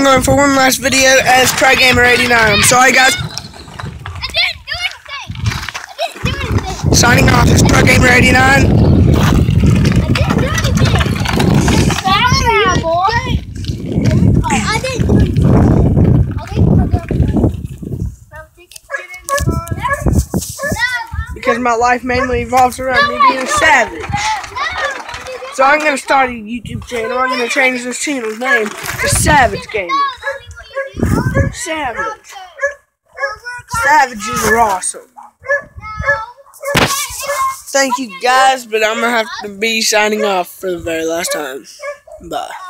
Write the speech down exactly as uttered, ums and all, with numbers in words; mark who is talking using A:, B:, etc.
A: going for one last video as Try Gamer eighty-nine. I'm sorry, guys.
B: I didn't do anything. I didn't do anything.
A: Signing off as Try Gamer eighty-nine.
B: I didn't do anything. Sorry, boy. I didn't do anything. I'll take
A: Because my life mainly revolves around me being a savage. So I'm going to start a YouTube channel. I'm going to change this channel's name to Savage Gaming. Savage. Savages are awesome. Thank you guys, but I'm going to have to be signing off for the very last time. Bye.